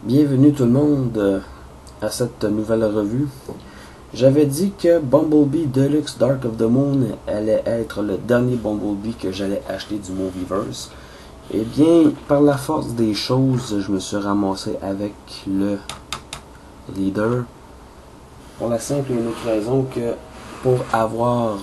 Bienvenue tout le monde à cette nouvelle revue. J'avais dit que Bumblebee Deluxe Dark of the Moon allait être le dernier Bumblebee que j'allais acheter du Movieverse. Eh bien, par la force des choses, je me suis ramassé avec le leader. Pour la simple et unique raison que pour avoir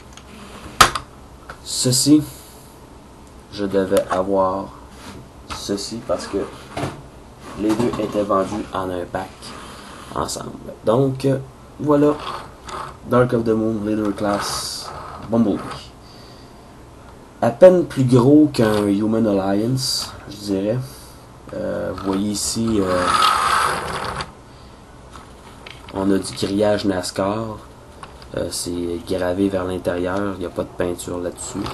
ceci, je devais avoir ceci parce que les deux étaient vendus en un pack ensemble. Donc, voilà, Dark of the Moon, Leader Class, Bumblebee. À peine plus gros qu'un Human Alliance, je dirais. Vous voyez ici, on a du grillage NASCAR. C'est gravé vers l'intérieur, il n'y a pas de peinture là-dessus.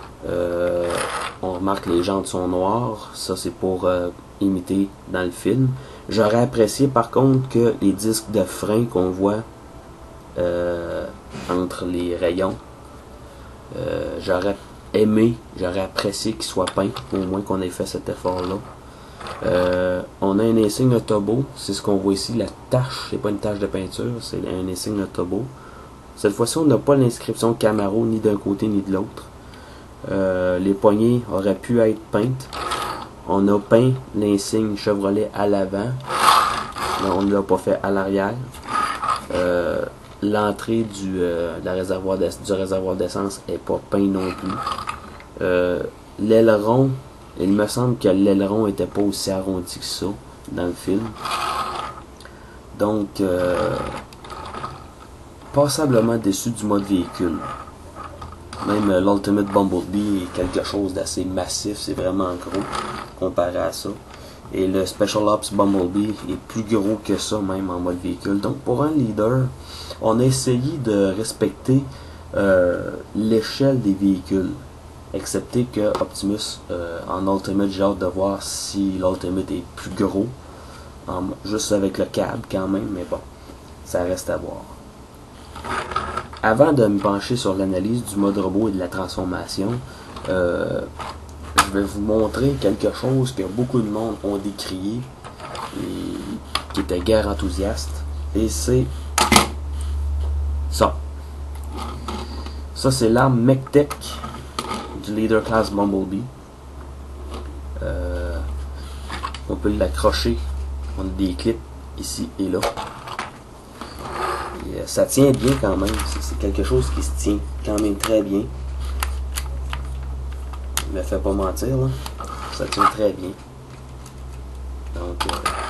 On remarque que les jantes sont noires, ça c'est pour imiter dans le film. J'aurais apprécié par contre que les disques de frein qu'on voit entre les rayons, j'aurais apprécié qu'ils soient peints, au moins qu'on ait fait cet effort-là. On a un insigne Autobo, c'est ce qu'on voit ici, la tache, c'est pas une tache de peinture, c'est un insigne Autobo. Cette fois-ci, on n'a pas l'inscription Camaro ni d'un côté ni de l'autre. Les poignées auraient pu être peintes. On a peint l'insigne Chevrolet à l'avant. On ne l'a pas fait à l'arrière. L'entrée du réservoir d'essence n'est pas peint non plus. L'aileron, il me semble que l'aileron n'était pas aussi arrondi que ça dans le film. Donc, passablement déçu du mode véhicule. Même l'Ultimate Bumblebee est quelque chose d'assez massif, c'est vraiment gros comparé à ça. Et le Special Ops Bumblebee est plus gros que ça, même en mode véhicule. Donc pour un leader, on a essayé de respecter l'échelle des véhicules. Excepté que Optimus, en Ultimate, j'ai hâte de voir si l'Ultimate est plus gros. Juste avec le cab quand même, mais bon, ça reste à voir. Avant de me pencher sur l'analyse du mode robot et de la transformation, je vais vous montrer quelque chose que beaucoup de monde ont décrié et qui était guère enthousiaste. Et c'est ça. Ça, c'est l'arme MechTech du Leader Class Bumblebee. On peut l'accrocher. On a des clips ici et là. Et ça tient bien quand même. C'est quelque chose qui se tient quand même très bien. Je me fais pas mentir, là. Ça tient très bien. Donc,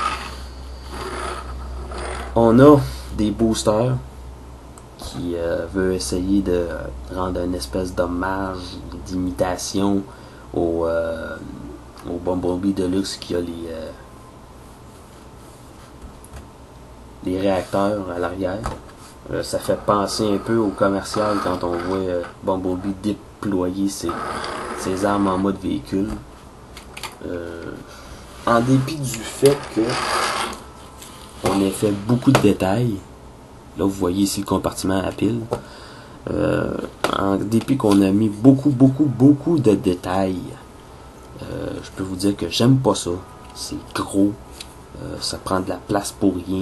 on a des boosters qui veulent essayer de rendre une espèce d'hommage, d'imitation au Bumblebee Deluxe qui a les réacteurs à l'arrière. Ça fait penser un peu au commercial quand on voit Bumblebee déployer ses armes en mode véhicule. En dépit du fait que on ait fait beaucoup de détails, là vous voyez ici le compartiment à pile, en dépit qu'on a mis beaucoup de détails, je peux vous dire que j'aime pas ça. C'est gros, ça prend de la place pour rien.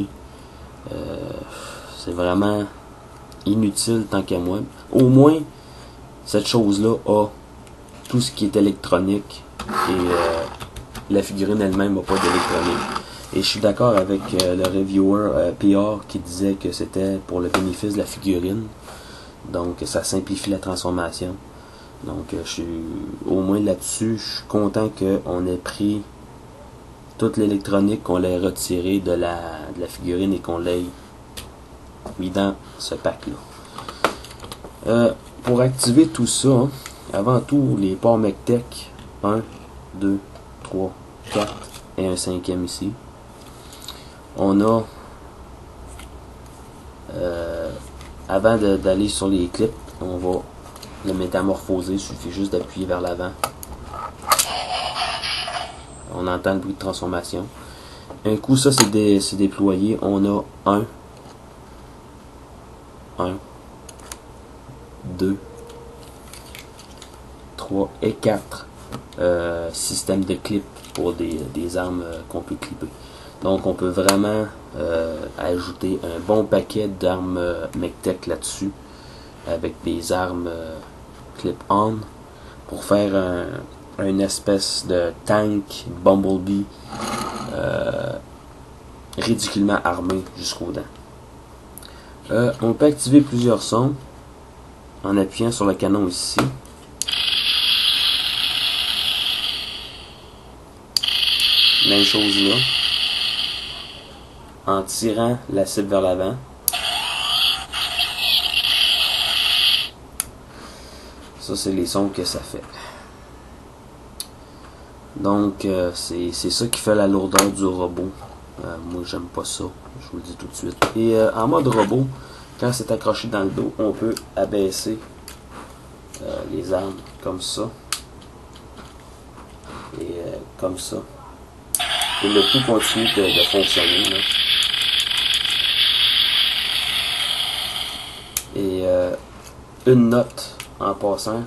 C'est vraiment inutile tant qu'à moi. Au moins, cette chose-là a tout ce qui est électronique et la figurine elle-même n'a pas d'électronique. Et je suis d'accord avec le reviewer PR qui disait que c'était pour le bénéfice de la figurine. Donc ça simplifie la transformation. Donc je suis au moins là-dessus, je suis content qu'on ait pris toute l'électronique, qu'on l'ait retiré de la figurine et qu'on l'ait mis dans ce pack-là. Pour activer tout ça, hein, avant tout, les ports MechTech, 1, 2, 3, 4 et un cinquième ici. On a, avant d'aller sur les clips, on va le métamorphoser, il suffit juste d'appuyer vers l'avant. On entend le bruit de transformation. Un coup, ça c'est déployé. On a 1, 2, 3 et 4 systèmes de clips pour des armes qu'on peut clipper. Donc on peut vraiment ajouter un bon paquet d'armes Mech-Tech là-dessus, avec des armes clip-on, pour faire une espèce de tank Bumblebee ridiculement armé jusqu'aux dents. On peut activer plusieurs sons en appuyant sur le canon ici. Même chose là. En tirant la cible vers l'avant. Ça, c'est les sons que ça fait. Donc, c'est ça qui fait la lourdeur du robot. Moi, j'aime pas ça. Je vous le dis tout de suite. Et en mode robot, quand c'est accroché dans le dos, on peut abaisser les armes comme ça. Et comme ça. Et le tout continue de fonctionner. Là. Et une note en passant,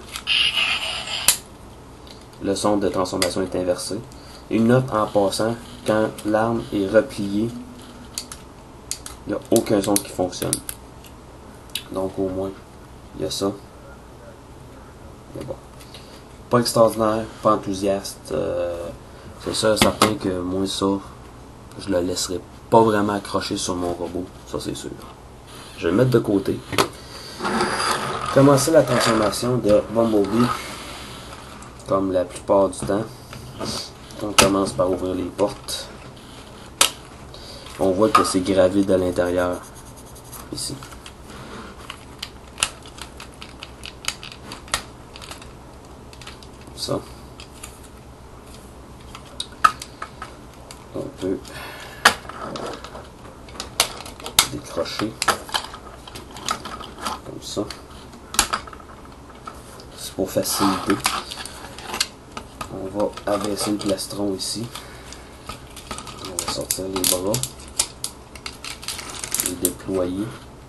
le son de transformation est inversé. Une note en passant, quand l'arme est repliée, il n'y a aucun son qui fonctionne. Donc au moins, il y a ça. Mais bon. Pas extraordinaire, pas enthousiaste. C'est ça, certain que moi ça, je le laisserai pas vraiment accroché sur mon robot. Ça c'est sûr. Je vais le mettre de côté. Commencer la transformation de Bumblebee. Comme la plupart du temps. On commence par ouvrir les portes. On voit que c'est gravé de l'intérieur. Ici. Ça. On peut décrocher comme ça. C'est pour faciliter. On va abaisser le plastron ici. On va sortir les bras. Les déployer.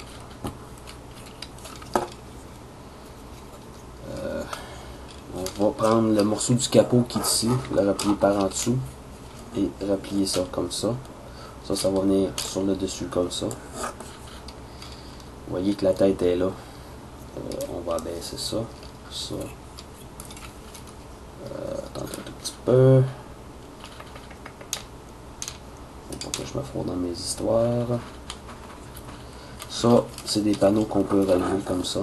On va prendre le morceau du capot qui est ici, le replier par en dessous et replier ça comme ça. Ça va venir sur le dessus comme ça. Vous voyez que la tête est là. On va abaisser ça. Ça. Attendez un tout petit peu. Faut pas que je me fraude dans mes histoires. Ça, c'est des panneaux qu'on peut relever comme ça.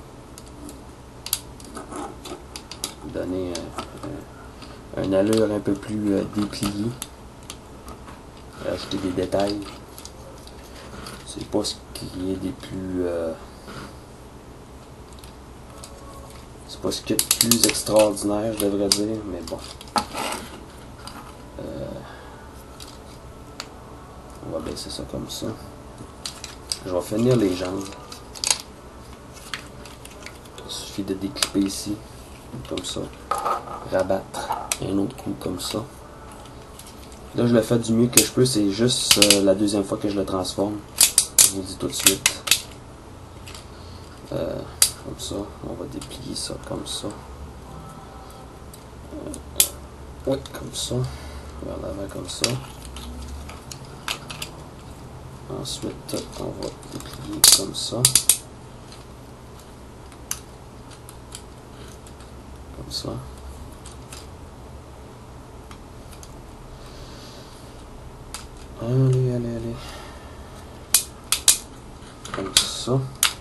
Donner une allure un peu plus dépliée. Ajouter des détails. C'est pas ce qui est des plus... c'est pas ce qui est le plus extraordinaire, je devrais dire, mais bon. On va baisser ça comme ça. Je vais finir les jambes. Il suffit de déclipper ici, comme ça. Rabattre un autre coup comme ça. Là, je le fais du mieux que je peux, c'est juste la deuxième fois que je le transforme. Je vous le dis tout de suite. Comme ça, on va déplier ça comme ça. Oui, comme ça. Vers l'avant comme ça. Ensuite, on va déplier comme ça. Comme ça. Allez, allez, allez. Comme ça.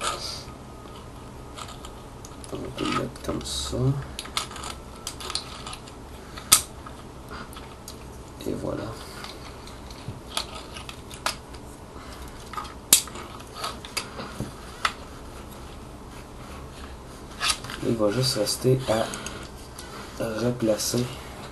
On peut le mettre comme ça. Et voilà. Il va juste rester à replacer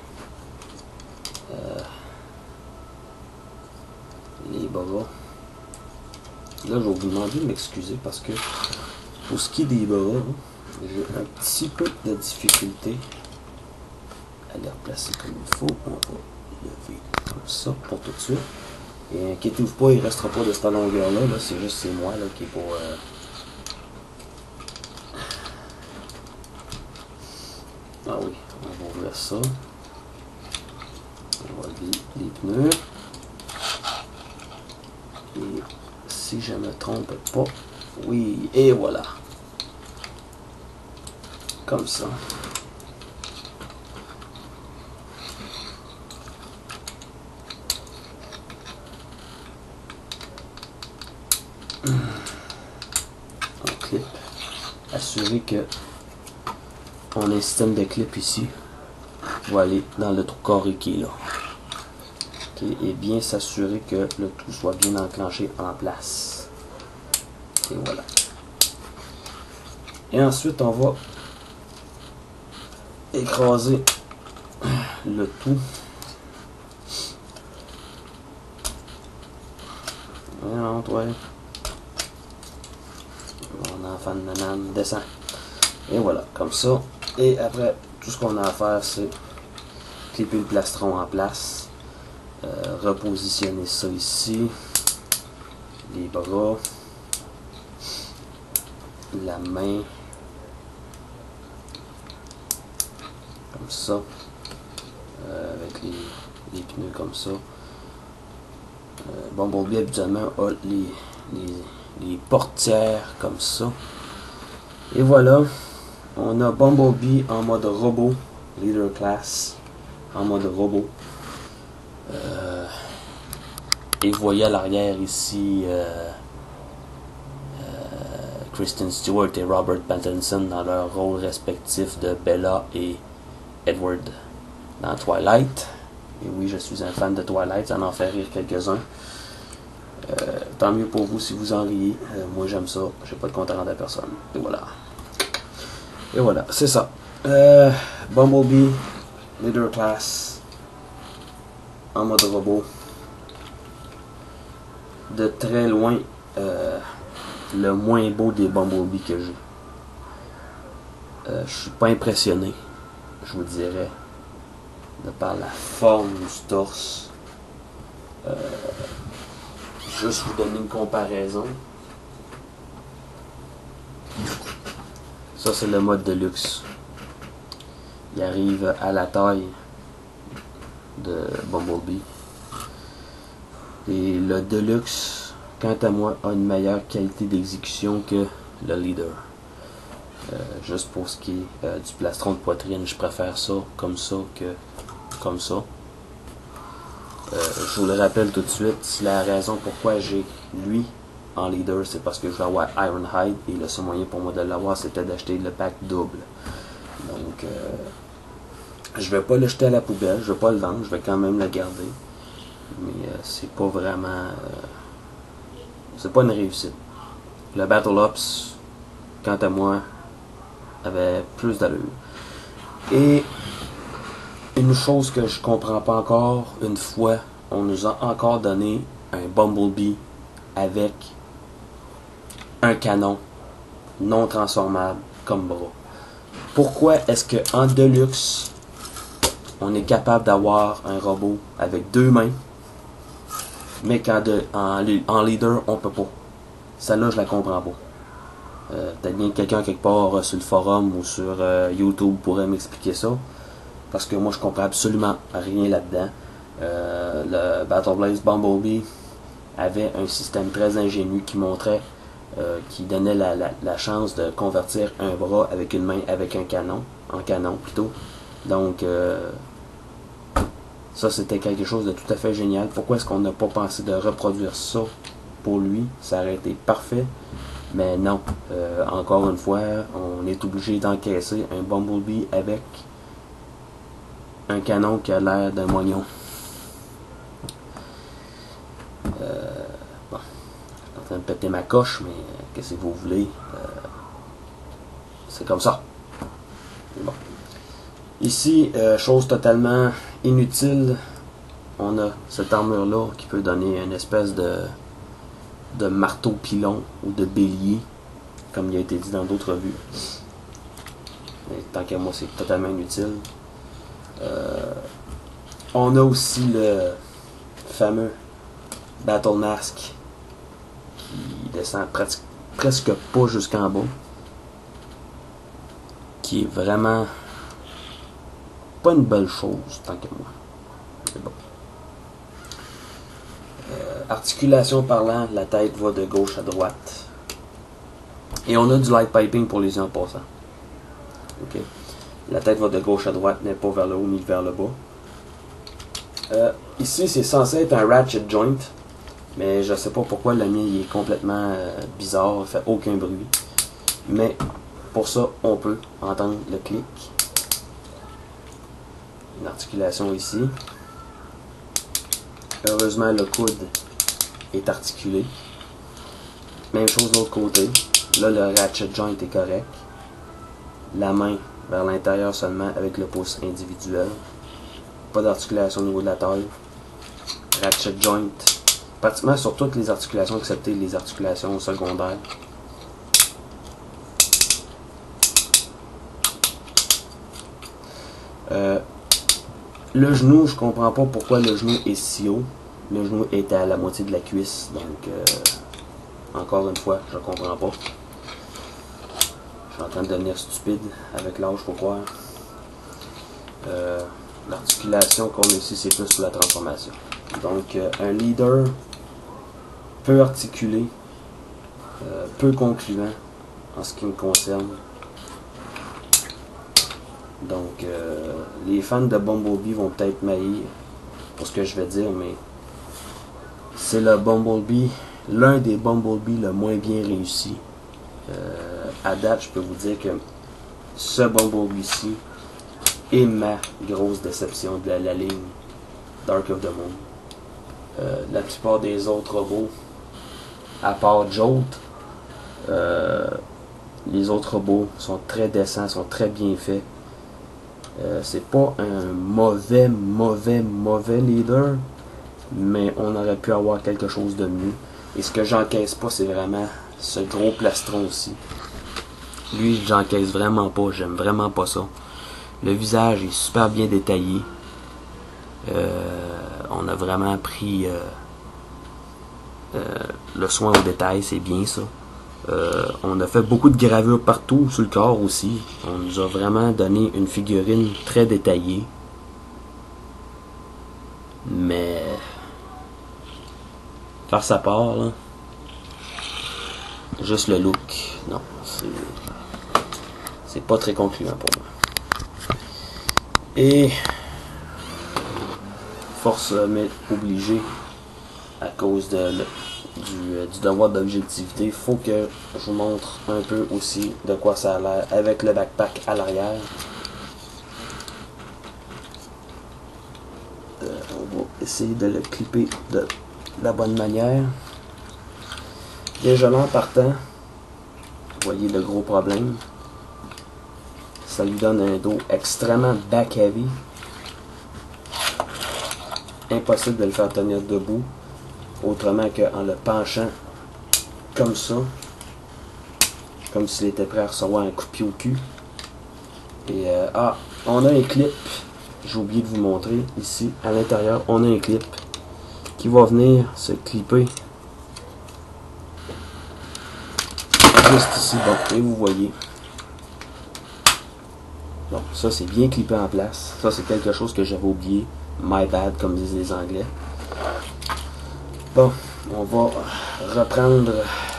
les bras. Là, je vais vous demander de m'excuser parce que pour ce qui est des bras, j'ai un petit peu de difficulté à les replacer comme il faut. On va lever comme ça pour tout de suite. Et inquiétez-vous pas, il ne restera pas de cette longueur-là. -là, c'est juste c'est moi là, qui est pour... Ah oui, on va ouvrir ça. On va lever les pneus. Et si je me trompe pas, oui, et voilà. Comme ça. On clip. Assurer que on a un système de clip ici. On va aller dans le trou carré qui est là. Okay. Et bien s'assurer que le tout soit bien enclenché en place. Et voilà. Et ensuite, on va écraser le tout. Non, toi. Mon enfant de nanane descend. Et voilà, comme ça. Et après, tout ce qu'on a à faire, c'est clipper le plastron en place. Repositionner ça ici. Les bras. La main. Comme ça. Avec les pneus comme ça. Bumblebee habituellement a les portières comme ça. Et voilà. On a Bumblebee en mode robot. Leader Class. En mode robot. Et vous voyez à l'arrière ici Kristen Stewart et Robert Pattinson dans leur rôle respectif de Bella et Edward dans Twilight. Et oui, je suis un fan de Twilight, ça en fait rire quelques-uns. Tant mieux pour vous si vous en riez. Moi j'aime ça, j'ai pas de compte à rendre à personne. Et voilà. Et voilà, c'est ça. Bumblebee, Leader Class, en mode robot. De très loin, le moins beau des Bumblebee que j'ai. Je suis pas impressionné, je vous dirais, de par la forme du torse. Juste vous donner une comparaison. Ça c'est le mode de luxe. Il arrive à la taille de Bumblebee. Et le Deluxe, quant à moi, a une meilleure qualité d'exécution que le Leader. Juste pour ce qui est du plastron de poitrine, je préfère ça que comme ça. Je vous le rappelle tout de suite, la raison pourquoi j'ai lui en Leader, c'est parce que je vais avoir Ironhide et le seul moyen pour moi de l'avoir, c'était d'acheter le pack double. Donc, je vais pas le jeter à la poubelle, je vais pas le vendre, je vais quand même le garder. Mais c'est pas vraiment... c'est pas une réussite. Le Battle Ops, quant à moi, avait plus d'allure. Et une chose que je comprends pas encore, une fois, on nous a encore donné un Bumblebee avec un canon non transformable comme bras. Pourquoi est-ce que en Deluxe, on est capable d'avoir un robot avec deux mains, mais en Leader, on peut pas? Celle-là, je la comprends pas. Peut-être bien que quelqu'un quelque part sur le forum ou sur YouTube pourrait m'expliquer ça. Parce que moi, je comprends absolument rien là-dedans. Le Battle Blaze Bumblebee avait un système très ingénieux qui montrait, qui donnait la chance de convertir un bras avec une main avec un canon, en canon plutôt. Donc, ça c'était quelque chose de tout à fait génial. Pourquoi est-ce qu'on n'a pas pensé de reproduire ça pour lui? Ça aurait été parfait. Mais non, encore une fois, on est obligé d'encaisser un Bumblebee avec un canon qui a l'air d'un moignon. Bon, je suis en train de péter ma coche, mais qu'est-ce que vous voulez? C'est comme ça. Bon. Ici, chose totalement inutile, on a cette armure-là qui peut donner une espèce de marteau pilon ou de bélier, comme il a été dit dans d'autres vues. Mais tant qu'à moi, c'est totalement inutile. On a aussi le fameux Battle Mask qui descend presque pas jusqu'en bas, qui est vraiment pas une belle chose tant que moi. C'est bon. Articulation parlant, la tête va de gauche à droite. Et on a du light piping pour les yeux en passant. Okay. La tête va de gauche à droite, n'est pas vers le haut ni vers le bas. Ici, c'est censé être un ratchet joint. Mais je sais pas pourquoi le mien il est complètement bizarre, il fait aucun bruit. Mais pour ça, on peut entendre le clic. Une articulation ici. Heureusement, le coude est articulé. Même chose de l'autre côté. Là, le ratchet joint est correct. La main vers l'intérieur seulement avec le pouce individuel. Pas d'articulation au niveau de la taille. Ratchet joint. Pratiquement sur toutes les articulations, excepté les articulations secondaires. Le genou, je comprends pas pourquoi le genou est si haut. Le genou est à la moitié de la cuisse, donc encore une fois, je comprends pas. Je suis en train de devenir stupide avec l'âge, faut croire. L'articulation qu'on a ici, c'est plus sur la transformation. Donc, un leader peu articulé, peu concluant en ce qui me concerne. Donc, les fans de Bumblebee vont peut-être m'haïr pour ce que je vais dire, mais c'est le Bumblebee, l'un des Bumblebee le moins bien réussi. À date, je peux vous dire que ce Bumblebee-ci est ma grosse déception de la ligne Dark of the Moon. La plupart des autres robots, à part Jolt, les autres robots sont très décents, sont très bien faits. C'est pas un mauvais leader, mais on aurait pu avoir quelque chose de mieux. Et ce que j'encaisse pas, c'est vraiment ce gros plastron aussi. Lui, j'encaisse vraiment pas, j'aime vraiment pas ça. Le visage est super bien détaillé. On a vraiment pris le soin au détail, c'est bien ça. On a fait beaucoup de gravures partout sur le corps aussi. On nous a vraiment donné une figurine très détaillée. Mais faire sa part, là, juste le look, non, c'est pas très concluant pour moi. Et force mais obligée à cause du devoir d'objectivité, il faut que je vous montre un peu aussi de quoi ça a l'air avec le backpack à l'arrière. On va essayer de le clipper de la bonne manière. Déjà là en partant, vous voyez le gros problème. Ça lui donne un dos extrêmement back heavy. Impossible de le faire tenir debout autrement qu'en le penchant comme ça, comme s'il était prêt à recevoir un coup de pied au cul. Et on a un clip, j'ai oublié de vous montrer ici à l'intérieur, on a un clip qui va venir se clipper juste ici. Bon, et vous voyez, bon, ça c'est bien clippé en place. Ça c'est quelque chose que j'avais oublié. My bad, comme disent les Anglais. Bon, on va reprendre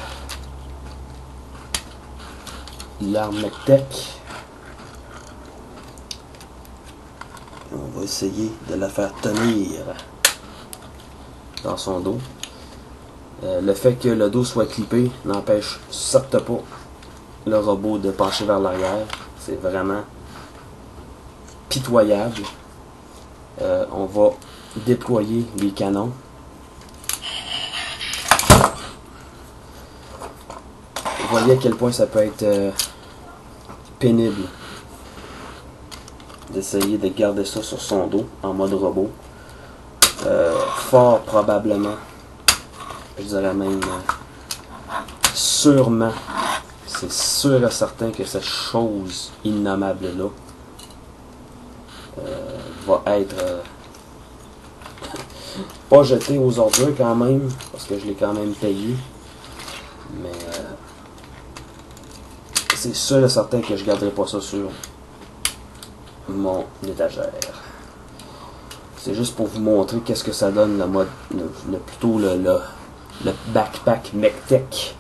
l'arme tech. On va essayer de la faire tenir dans son dos. Le fait que le dos soit clippé n'empêche certes pas le robot de pencher vers l'arrière. C'est vraiment pitoyable. On va déployer les canons. Vous voyez à quel point ça peut être pénible d'essayer de garder ça sur son dos en mode robot. Fort probablement, je dirais même sûrement, c'est sûr et certain que cette chose innommable là va être pas jetée aux ordures quand même, parce que je l'ai quand même payé, mais c'est sûr et certain que je garderai pas ça sur mon étagère. C'est juste pour vous montrer qu'est-ce que ça donne, le mode, plutôt le backpack MechTech.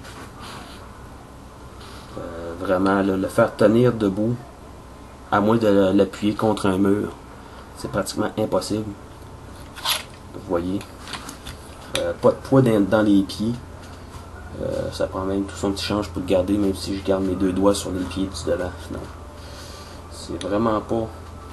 Vraiment, le faire tenir debout, à moins de l'appuyer contre un mur, c'est pratiquement impossible. Vous voyez. Pas de poids dans les pieds. Ça prend même tout son petit change pour le garder, même si je garde mes deux doigts sur les pieds du devant. Non. C'est vraiment pas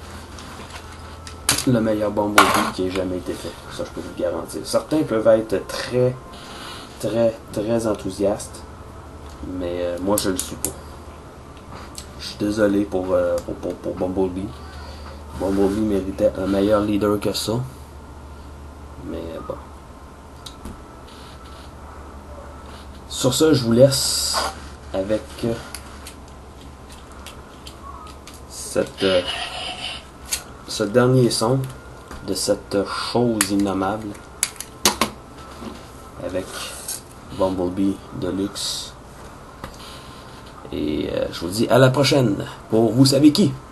le meilleur Bumblebee qui ait jamais été fait. Ça, je peux vous le garantir. Certains peuvent être très, très, très enthousiastes, mais moi, je le suis pas. Je suis désolé pour Bumblebee. Bumblebee méritait un meilleur leader que ça. Mais bon. Sur ça, je vous laisse avec ce dernier son de cette chose innommable avec Bumblebee Deluxe. Et je vous dis à la prochaine pour vous savez qui.